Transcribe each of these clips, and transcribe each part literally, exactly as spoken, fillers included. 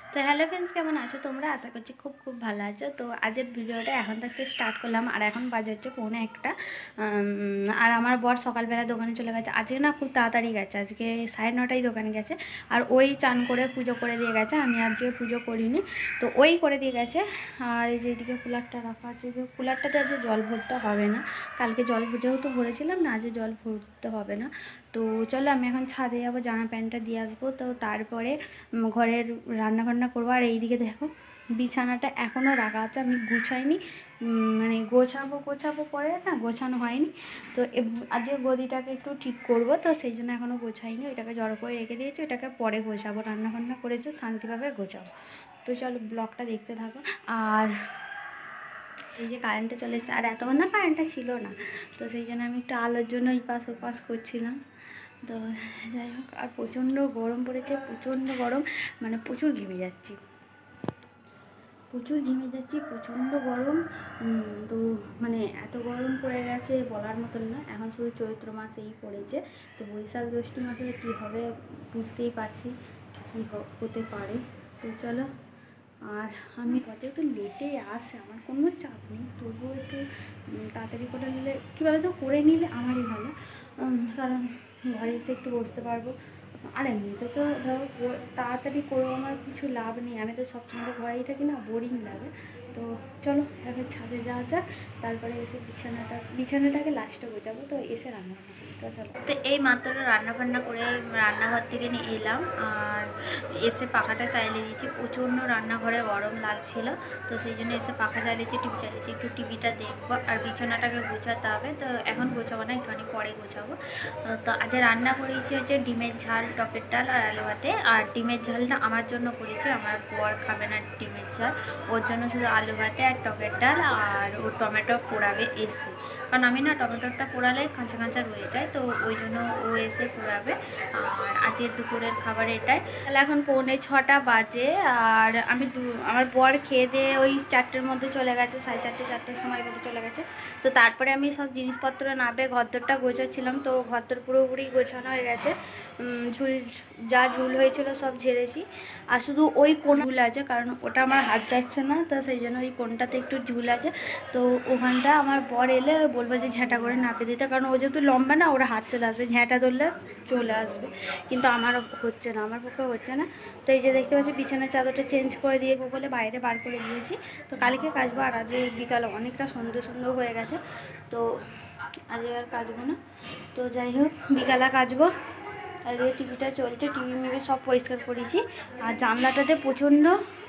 তো hello friends, কেমন আছো তোমরা? আশা করছি খুব খুব ভালো আছো। তো আজকের ভিডিওটা এখন থেকে স্টার্ট করলাম। আর এখন বাজে হচ্ছে পৌনে একটা। আর আমার বর সকালবেলা দোকানে চলে গেছে। আজকে না খুব তাড়াতাড়ি গেছে, আজকে সাড়ে নটায় দোকানে গেছে। আর ওই চান করে পুজো করে দিয়ে গেছে, আমি আজকে পুজো করিনি, তো ওই করে দিয়ে গেছে। আর এই যে এদিকে কুলারটা রাখা আছে, কুলারটাতে আজকে জল ভরতে হবে না, কালকে জল যেহেতু ভরেছিলাম না, আজকে জল ভরতে হবে না। তো চলো আমি এখন ছাদে যাবো, জামা প্যান্টটা দিয়ে আসবো, তো তারপরে ঘরের রান্না বান্না করবো। আর এইদিকে দেখো বিছানাটা এখনও রাখা আছে, আমি গুছাইনি, মানে গোছাবো গোছাবো পরে না, গোছানো হয়নি। তো আজকে গদিটাকে একটু ঠিক করবো, তো সেই জন্য এখনও গোছাইনি, ওইটাকে জড়ো করে রেখে দিয়েছি, ওইটাকে পরে গোছাবো। রান্না বান্না করেছে শান্তিভাবে গোছাবো। তো চলো ব্লগটা দেখতে থাকো। আর এই যে কারেন্টটা চলে এসেছে, আর এতক্ষণ না কারেন্টটা ছিল না, তো সেই জন্য আমি একটু আলোর জন্য এই পাশ ও পাশ করছিলাম। তো যাই হোক, আর প্রচণ্ড গরম পড়েছে, প্রচণ্ড গরম, মানে প্রচুর ঘেমে যাচ্ছি, প্রচুর ঘেমে যাচ্ছি, প্রচণ্ড গরম। তো মানে এত গরম পড়ে গেছে বলার মতন না। এখন শুধু চৈত্র মাস এই পড়েছে, তো বৈশাখ জ্যৈষ্ঠ মাসে কী হবে বুঝতেই পারছি, কী হতে পারে। তো চলো, আর আমি কত একটু লেটে আসে, আমার কোনো চাপ নেই, তবুও একটু তাড়াতাড়ি করে নিলে কী বলো তো, করে নিলে আমারই ভালো, কারণ ঘরে এসে একটু বসতে পারবো। আর এমনিতে তো ধরো তাড়াতাড়ি করেও আমার কিছু লাভ নেই, আমি তো সবসময় তো ঘরেই থাকি না, বোরিং লাগে। তো চলো এখন ছাদে যাওয়া যাক, তারপরে এসে বিছানাটা বিছানাটাকে লাস্টে গোছাবো, তো এসে রান্না করবো। তো চলো, তো এই মাত্র রান্না বান্না করে রান্নাঘর থেকে নিয়ে এলাম, আর এসে পাখাটা চালিয়ে দিয়েছি, প্রচণ্ড রান্নাঘরে গরম লাগছিল, তো সেই জন্য এসে পাখা চালিয়েছি, টিভি চালিয়েছি, একটু টিভিটা দেখবো। আর বিছানাটাকে গোছাতে হবে, তো এখন গোছাবো না, একটুখানি পরে গোছাবো। তো আজ রান্না করেছি হচ্ছে ডিমের ঝাল, টকের ডাল আর আলু ভাতে। আর ডিমের ঝালটা আমার জন্য করেছি, আমার বর খাবে না ডিমের ঝাল, ওর জন্য শুধু আলু ভাতে আর টকের ডাল, আর ও টমেটো পোড়াবে এসে, কারণ আমি না টমেটোটা পোড়ালে কাঁচা কাঁচা রয়ে যায়, তো ওই জন্য ও এসে পোড়াবে। আর আজকের দুপুরের খাবার এটাই। তাহলে এখন পৌনে ছটা বাজে, আর আমি আমার বর খেয়ে দিয়ে ওই চারটের মধ্যে চলে গেছে, সাড়ে চারটে চারটের সময় করে চলে গেছে। তো তারপরে আমি সব জিনিসপত্র নাবে ঘরদোরটা গোছাচ্ছিলাম, তো ঘরদোর পুরোপুরি গোছানো হয়ে গেছে, ঝুল যা ঝুল হয়েছিল সব ঝেড়েছি। আর শুধু ওই কোণ ঝুল আছে, কারণ ওটা আমার হাত যাচ্ছে না, তো সেই জন্য ওই কোণটাতে একটু ঝুল আছে। তো ওখানটা আমার বর এলে বলবো যে ঝ্যাঁটা করে নাপে দিতে, কারণ ও যেহেতু লম্বা না, ওরা হাত চলে আসবে, ঝ্যাঁটা ধরলে চলে আসবে, কিন্তু আমার হচ্ছে না, আমার পক্ষে হচ্ছে না। তো এই যে দেখতে পাচ্ছি বিছানার চাদরটা চেঞ্জ করে দিয়ে বলে বাইরে বার করে দিয়েছি, তো কালকে কাচবো। আর আজ বিকালে অনেকটা সন্ধ্যে সন্ধ্যে হয়ে গেছে, তো আজ আর কাচবো না। তো যাই হোক, বিকালে কাচবো। আর এই টিভিটা চলছে, টিভি মিভি সব পরিষ্কার করেছি। আর জানলাটাতে প্রচণ্ড,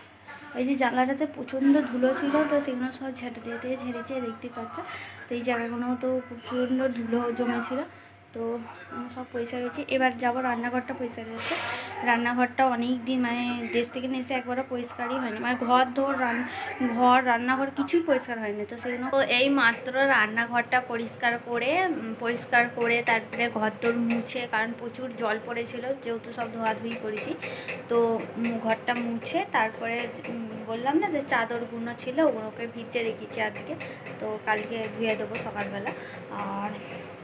এই যে জানলাটাতে প্রচণ্ড ধুলো ছিল, তো সেগুলো সব ঝেঁটে দিয়ে দিয়ে ঝেড়েছে, দেখতে পাচ্ছে। তো এই জায়গাগুলোও তো প্রচণ্ড ধুলো জমেছিল, তো সব পরিষ্কার হয়েছে। এবার যাবো রান্নাঘরটা পরিষ্কার করতে। রান্নাঘরটা অনেক দিন, মানে দেশ থেকে এসে একবারও পরিষ্কারই হয়নি, মানে ঘর ধর রান ঘর রান্নাঘর কিছুই পরিষ্কার হয়নি, তো সেগুলো তো এই মাত্র রান্নাঘরটা পরিষ্কার করে পরিষ্কার করে তারপরে ঘর দোর মুছে, কারণ প্রচুর জল পড়েছিল, যেহেতু সব ধোয়াধুয়ি করেছি, তো ঘরটা মুছে তারপরে বললাম না যে চাদরগুলো ছিল ওগুলোকে ভিজে রেখেছি আজকে, তো কালকে ধুয়ে দেবো সকালবেলা। আর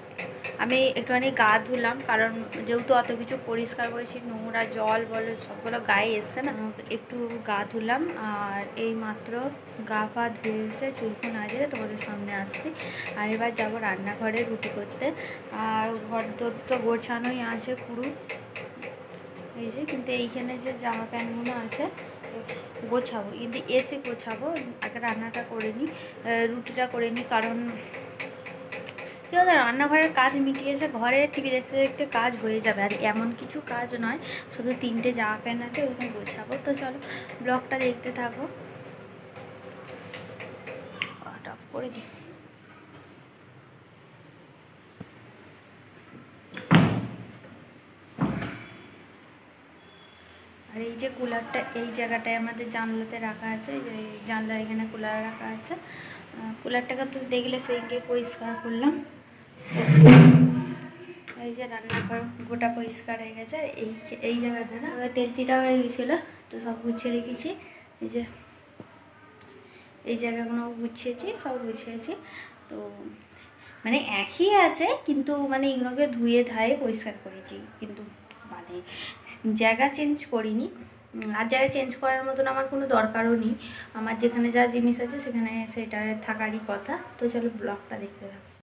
আমি একটুখানি গা ধুলাম, কারণ যেহেতু অত কিছু পরিষ্কার করেছি, নোংরা জল বলো সবগুলো গায়ে এসছে না, একটু গা ধুলাম। আর এই মাত্র গা পা ধুয়ে এসে চুলফুল না যেতে তোমাদের সামনে আসছি। আর এবার যাবো রান্নাঘরে রুটি করতে। আর ঘর তোর তো গোছানোই আছে পুরো, এই যে, কিন্তু এইখানে যে জামা প্যান্টগুলো আছে গোছাবো, কিন্তু এসে গোছাবো, আগে রান্নাটা করে নিই, রুটিটা করে নিই, কারণ কী বলতো রান্নাঘরের কাজ মিটিয়ে এসে ঘরে টিভি দেখতে দেখতে কাজ হয়ে যাবে। আর এমন কিছু কাজ নয়, শুধু তিনটে জামা প্যান্ট আছে, ওইখানে গোছাবো। তো চলো ব্লগটা দেখতে থাকো, অফ করে দিই। আর এই যে কুলারটা এই জায়গাটায় আমাদের জানলাতে রাখা আছে, এই জানলার এখানে কুলার রাখা আছে। কুলারটাকে তো দেখলে সেইকে পরিষ্কার করলাম। এই যে রান্নাঘর গোটা পরিষ্কার হয়ে গেছে। আর এই এই জায়গাটা না তেলচিটা হয়ে গেছিলো, তো সব গুছিয়ে রেখেছি। এই যে এই জায়গাগুলো গুছিয়েছি, সব গুছিয়েছি, তো মানে একই আছে, কিন্তু মানে এগুলোকে ধুয়ে ধায়ে পরিষ্কার করেছি, কিন্তু মানে জায়গা চেঞ্জ করিনি। আর জায়গায় চেঞ্জ করার মতন আমার কোনো দরকারও নেই, আমার যেখানে যা জিনিস আছে সেখানে সেটা থাকারই কথা। তো চলো ব্লগটা দেখতে থাকো।